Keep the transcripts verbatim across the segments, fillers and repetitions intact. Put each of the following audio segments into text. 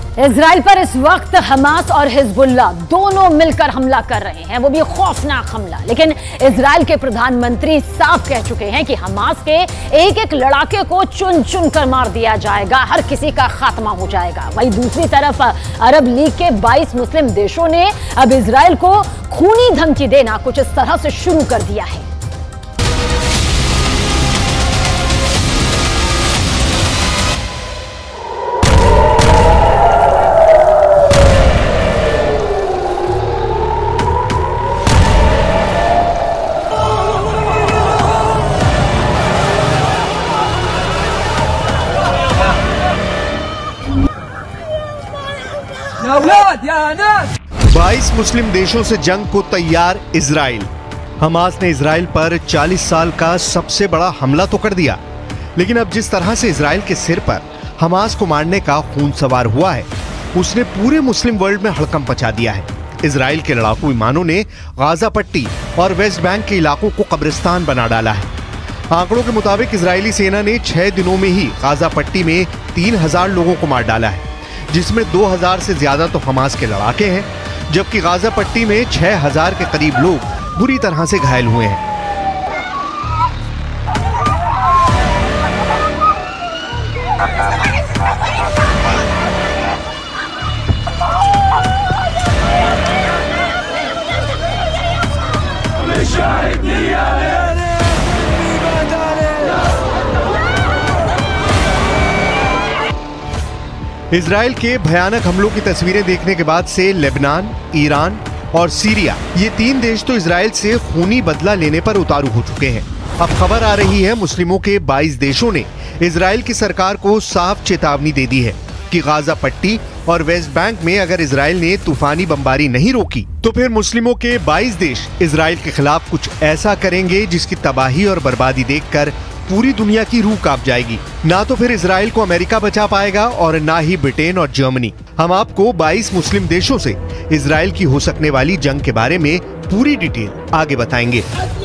Israel पर इस वक्त हमास और हिजबुल्लाह दोनों मिलकर हमला कर रहे हैं, वो भी खौफनाक हमला। लेकिन इजराइल के प्रधानमंत्री साफ कह चुके हैं कि हमास के एक एक लड़ाके को चुन चुन कर मार दिया जाएगा, हर किसी का खात्मा हो जाएगा। वहीं दूसरी तरफ अरब लीग के बाईस मुस्लिम देशों ने अब इजराइल को खूनी धमकी देना कुछ इस तरह से शुरू कर दिया है। बाईस मुस्लिम देशों से जंग को तैयार इजराइल। हमास ने इजराइल पर चालीस साल का सबसे बड़ा हमला तो कर दिया, लेकिन अब जिस तरह से इजराइल के सिर पर हमास को मारने का खून सवार हुआ है, उसने पूरे मुस्लिम वर्ल्ड में हड़कंप मचा दिया है। इजराइल के लड़ाकू विमानों ने गाजा पट्टी और वेस्ट बैंक के इलाकों को कब्रिस्तान बना डाला है। आंकड़ों के मुताबिक इजरायली सेना ने छह दिनों में ही गाजा पट्टी में तीन हजार लोगों को मार डाला है, जिसमें दो हजार से ज्यादा तो हमास के लड़ाके हैं, जबकि गाजा पट्टी में छह हजार के करीब लोग बुरी तरह से घायल हुए हैं। इजराइल के भयानक हमलों की तस्वीरें देखने के बाद से लेबनान, ईरान और सीरिया, ये तीन देश तो इजराइल से खूनी बदला लेने पर उतारू हो चुके हैं। अब खबर आ रही है मुस्लिमों के बाईस देशों ने इजराइल की सरकार को साफ चेतावनी दे दी है कि गाजा पट्टी और वेस्ट बैंक में अगर इजराइल ने तूफानी बमबारी नहीं रोकी तो फिर मुस्लिमों के बाईस देश इजराइल के खिलाफ कुछ ऐसा करेंगे जिसकी तबाही और बर्बादी देखकर पूरी दुनिया की रूह कांप जाएगी। ना तो फिर इजराइल को अमेरिका बचा पाएगा और ना ही ब्रिटेन और जर्मनी। हम आपको बाईस मुस्लिम देशों से इजराइल की हो सकने वाली जंग के बारे में पूरी डिटेल आगे बताएंगे।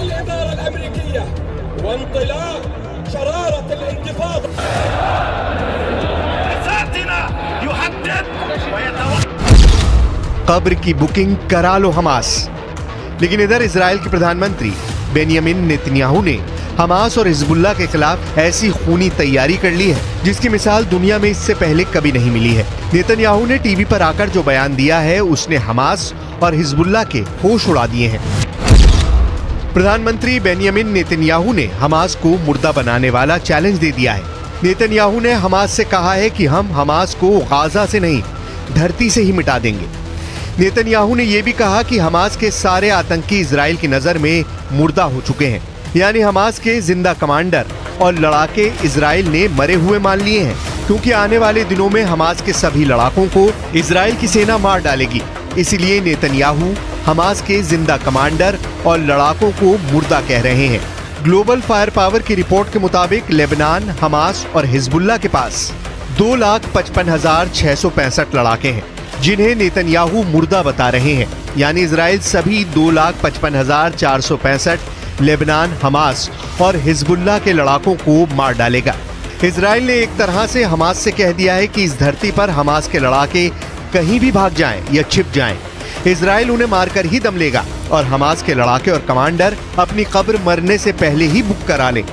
कब्र की बुकिंग करा लो हमास। लेकिन इधर इजराइल के प्रधानमंत्री बेनियामिन नेतन्याहू ने हमास और हिजबुल्लाह के खिलाफ ऐसी खूनी तैयारी कर ली है जिसकी मिसाल दुनिया में इससे पहले कभी नहीं मिली है। नेतन्याहू ने टीवी पर आकर जो बयान दिया है, उसने हमास और हिजबुल्लाह के होश उड़ा दिए हैं। प्रधानमंत्री बेनियामिन नेतन्याहू ने हमास को मुर्दा बनाने वाला चैलेंज दे दिया है। नेतन्याहू ने हमास से कहा है कि हम हमास को गाजा से नहीं, धरती से ही मिटा देंगे। नेतन्याहू ने यह भी कहा कि हमास के सारे आतंकी इजराइल की नजर में मुर्दा हो चुके हैं, यानी हमास के जिंदा कमांडर और लड़ाके इजराइल ने मरे हुए मान लिए हैं, क्योंकि आने वाले दिनों में हमास के सभी लड़ाकों को इजराइल की सेना मार डालेगी। इसीलिए नेतन्याहू हमास के जिंदा कमांडर और लड़ाकों को मुर्दा कह रहे हैं। ग्लोबल फायर पावर की रिपोर्ट के मुताबिक लेबनान, हमास और हिजबुल्लाह के पास दो लाख पचपन हजार छह सौ पैंसठ लड़ाके हैं, जिन्हें नेतन्याहू मुर्दा बता रहे हैं। यानी इजराइल सभी दो लाख पचपन हजार चार सौ पैंसठ लेबनान, हमास और हिजबुल्लाह के लड़ाकों को मार डालेगा। इजराइल ने एक तरह से हमास से कह दिया है कि इस धरती पर हमास के लड़ाके कहीं भी भाग जाएं या छिप जाएं, इजराइल उन्हें मारकर ही दम लेगा और हमास के लड़ाके और कमांडर अपनी कब्र मरने से पहले ही बुक करा लें।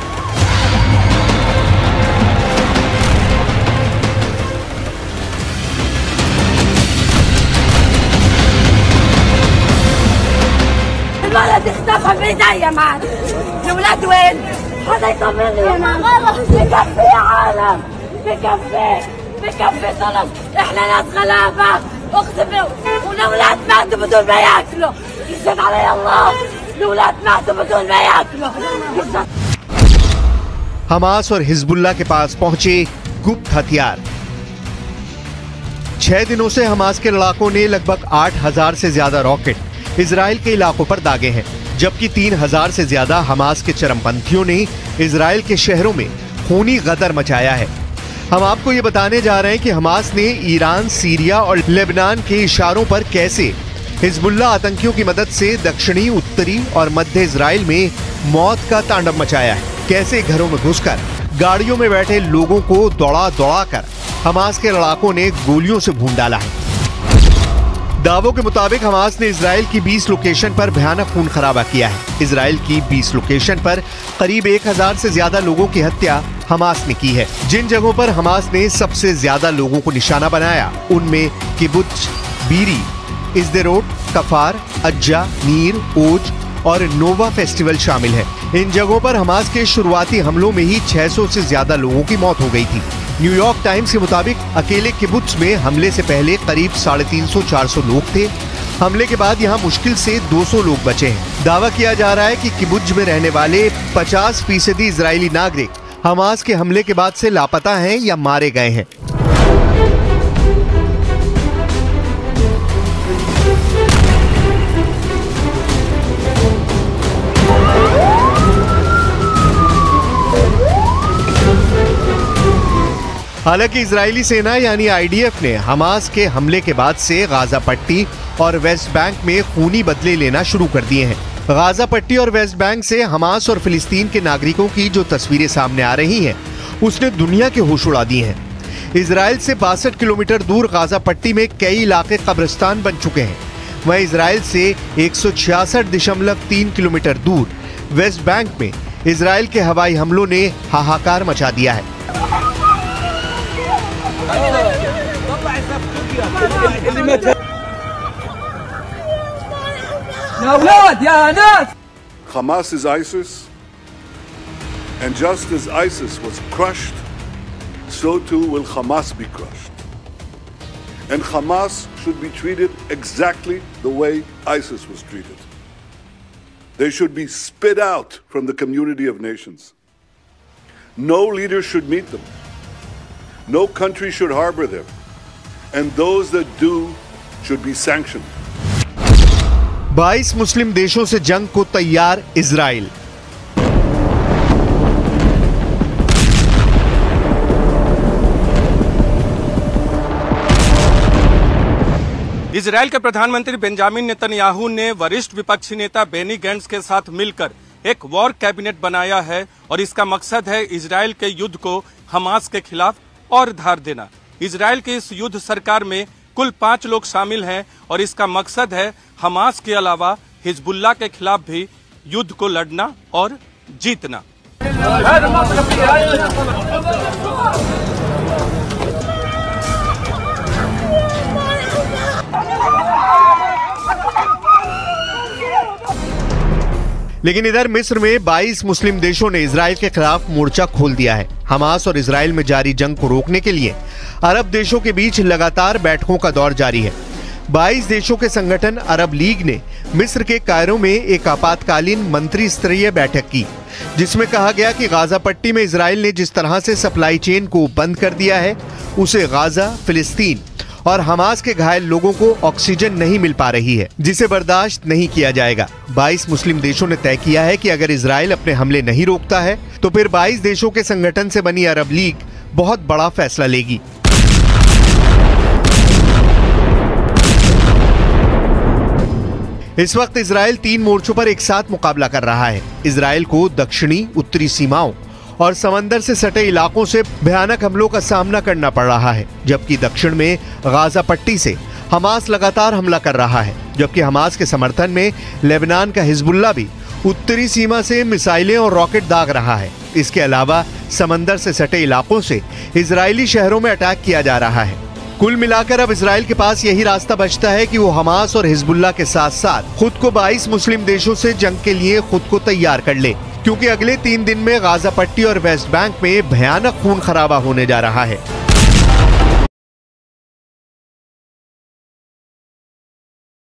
الولد اختفى بايديا معنا. الولاد وين؟ هذا يطمني يا ماما. بكفي يا عالم، بكفي بكفي طلب. احنا ناس غلابه، اقسم والاولاد ماتوا بدون ما ياكلوا. يشهد علي الله، الاولاد ماتوا بدون ما ياكلوا. हमास और हिजबुल्लाह के पास पहुंचे गुप्त हथियार। छह दिनों से हमास के लड़ाकों ने लगभग आठ हजार से ज्यादा रॉकेट इजराइल के इलाकों पर दागे हैं, जबकि तीन हजार से ज्यादा हमास के चरमपंथियों ने इजराइल के शहरों में खूनी गदर मचाया है। हम आपको ये बताने जा रहे हैं कि हमास ने ईरान, सीरिया और लेबनान के इशारों पर कैसे हिजबुल्लाह आतंकियों की मदद से दक्षिणी, उत्तरी और मध्य इजराइल में मौत का तांडव मचाया है। कैसे घरों में घुसकर गाड़ियों में बैठे लोगों को दौड़ा दौड़ा कर हमास के लड़ाकों ने गोलियों से भून डाला है। दावों के मुताबिक हमास ने इजराइल की बीस लोकेशन पर भयानक खून खराबा किया है। इजराइल की बीस लोकेशन पर करीब एक हजार से ज्यादा लोगों की हत्या हमास ने की है। जिन जगहों पर हमास ने सबसे ज्यादा लोगों को निशाना बनाया उनमें किबुत्ज, बीरी, इस्देरोट, कफार, अज्जा, नीर, ओज और नोवा फेस्टिवल शामिल है। इन जगहों पर हमास के शुरुआती हमलों में ही छह सौ से ज्यादा लोगों की मौत हो गई थी। न्यूयॉर्क टाइम्स के मुताबिक अकेले किबुत्ज में हमले से पहले करीब साढ़े तीन सौ चार सौ लोग थे। हमले के बाद यहां मुश्किल से दो सौ लोग बचे हैं। दावा किया जा रहा है कि किबुत्ज में रहने वाले पचास फीसदी इजरायली नागरिक हमास के हमले के बाद से लापता हैं या मारे गए हैं। हालांकि इजरायली सेना यानी आई डी एफ ने हमास के हमले के बाद से गाजा पट्टी और वेस्ट बैंक में खूनी बदले लेना शुरू कर दिए हैं। गाजा पट्टी और वेस्ट बैंक से हमास और फिलिस्तीन के नागरिकों की जो तस्वीरें सामने आ रही हैं, उसने दुनिया के होश उड़ा दिए हैं। इजराइल से बासठ किलोमीटर दूर गाजा पट्टी में कई इलाके कब्रिस्तान बन चुके हैं। वहीं इजराइल से एक सौ छियासठ दशमलव तीन किलोमीटर दूर वेस्ट बैंक में इजराइल के हवाई हमलों ने हाहाकार मचा दिया है। Hamas is ISIS, and just as ISIS was crushed, so too will Hamas be crushed. And Hamas should be treated exactly the way ISIS was treated. They should be spit out from the community of nations. No leader should meet them. No country should harbor them. And those that do should be sanctioned. बाईस मुस्लिम देशों से जंग को तैयार Israel. Israel के प्रधानमंत्री Benjamin Netanyahu ने वरिष्ठ विपक्षी नेता बेनी गैंट्स के साथ मिलकर एक वॉर कैबिनेट बनाया है और इसका मकसद है इजराइल के युद्ध को हमास के खिलाफ और धार देना। इजराइल के इस युद्ध सरकार में कुल पांच लोग शामिल हैं और इसका मकसद है हमास के अलावा हिजबुल्लाह के खिलाफ भी युद्ध को लड़ना और जीतना। लेकिन इधर मिस्र में बाईस मुस्लिम देशों ने इजराइल के खिलाफ मोर्चा खोल दिया है। हमास और इजराइल में जारी जंग को रोकने के लिए अरब देशों के बीच लगातार बैठकों का दौर जारी है। बाईस देशों के संगठन अरब लीग ने मिस्र के कायरो में एक आपातकालीन मंत्री स्तरीय बैठक की, जिसमें कहा गया कि गाजा पट्टी में इजराइल ने जिस तरह से सप्लाई चेन को बंद कर दिया है, उसे गाजा, फिलिस्तीन और हमास के घायल लोगों को ऑक्सीजन नहीं मिल पा रही है, जिसे बर्दाश्त नहीं किया जाएगा। बाईस मुस्लिम देशों ने तय किया है कि अगर इजराइल अपने हमले नहीं रोकता है तो फिर बाईस देशों के संगठन से बनी अरब लीग बहुत बड़ा फैसला लेगी। इस वक्त इजराइल तीन मोर्चों पर एक साथ मुकाबला कर रहा है। इजराइल को दक्षिणी, उत्तरी सीमाओं और समंदर से सटे इलाकों से भयानक हमलों का सामना करना पड़ रहा है, जबकि दक्षिण में गाजा पट्टी से हमास लगातार हमला कर रहा है, जबकि हमास के समर्थन में लेबनान का हिजबुल्लाह भी उत्तरी सीमा से मिसाइलें और रॉकेट दाग रहा है। इसके अलावा समंदर से सटे इलाकों से इजरायली शहरों में अटैक किया जा रहा है। कुल मिलाकर अब इजराइल के पास यही रास्ता बचता है कि वो हमास और हिजबुल्लाह के साथ साथ खुद को बाईस मुस्लिम देशों से जंग के लिए खुद को तैयार कर ले, क्योंकि अगले तीन दिन में गाजा पट्टी और वेस्ट बैंक में भयानक खून खराबा होने जा रहा है।